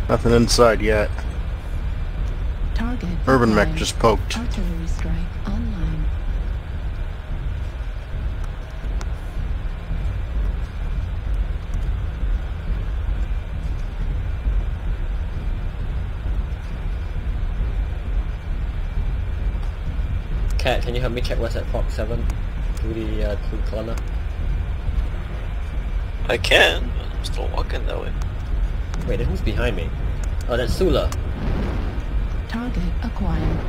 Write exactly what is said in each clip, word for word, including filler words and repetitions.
Nothing inside yet. Target Urban acquired. mech just poked. Artillery strike online. Cat, can you help me check what's at Fox seven through the uh, through the corner? I can, but I'm still walking that way. Wait, then who's behind me? Oh, that's Sula. Target acquired.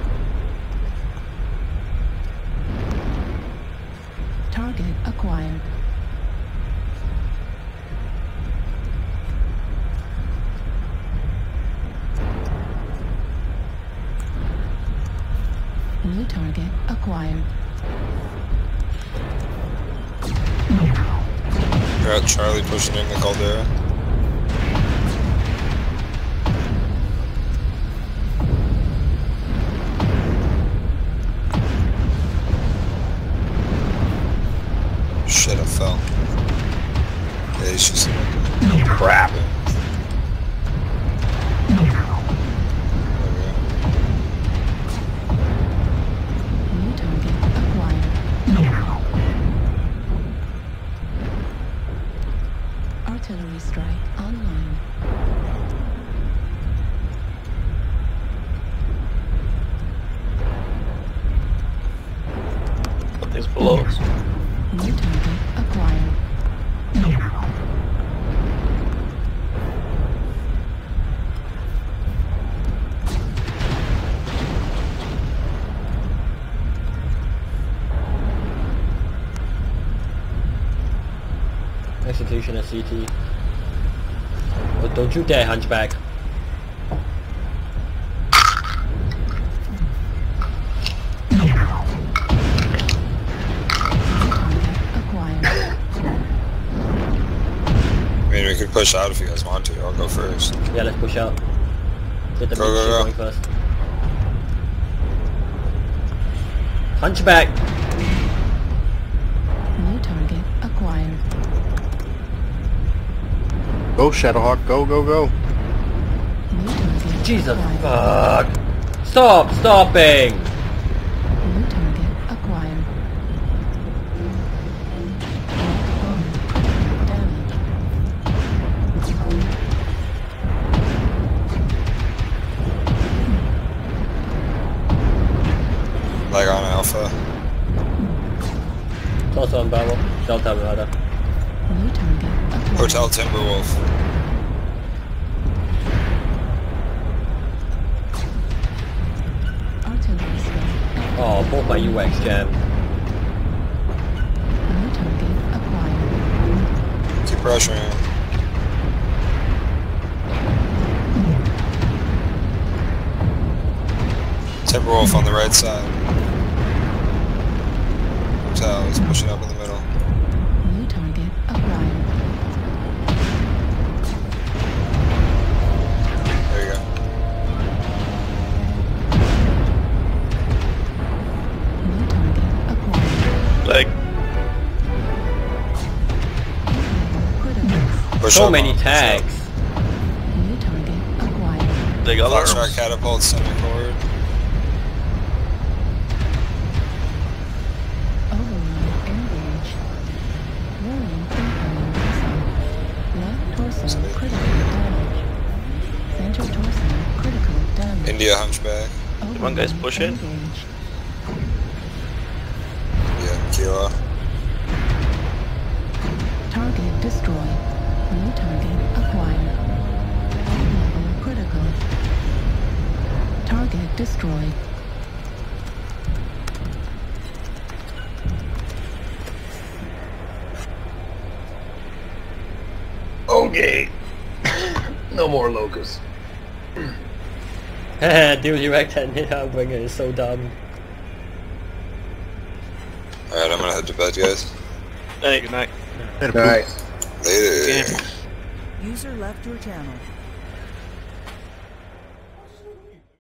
Target acquired. New target acquired. Got Charlie pushing in the Caldera. Shit, I fell. Yeah, he's just like Crap. New target acquired. Artillery strike online. Something's below us. New target acquired. Execution at C T. Oh, don't you dare, Hunchback. Acquired. I mean, we could push out if you guys want to. I'll go first. Yeah, let's push out. Get the Go, big go, shit go. going first. Hunchback! New target acquired. Go, Shadowhawk. Go, go, go. New target Jesus acquired. fuck! Stop stopping! New target acquired. Damage. Like on Alpha. Toss on barrel. Delta rather. New target acquired. Hotel Timberwolf. Artillery strike. Oh, both my U X jammed. New target acquired. Keep pressuring. Timberwolf on the right side. Hotel is pushing up in the middle. New target acquired. There you go. New target acquired. Like, Critical. Push So up many on him, push up. tags. New target acquired. they got Foxtrot arms. catapult sending forward. Override engage. Warning incoming missile. Left torso critical damage. Center torso critical damage. India hunchback. Come on, guys, push it. Engage. Yeah, Kilo. Target destroyed. New target acquired. Level critical. Target destroyed. Okay. No more locusts. Dude, you wrecked that Hellbeinger is so dumb. Alright, I'm gonna head to bed, guys. Hey, good night. Alright. Later. Game. User left your channel.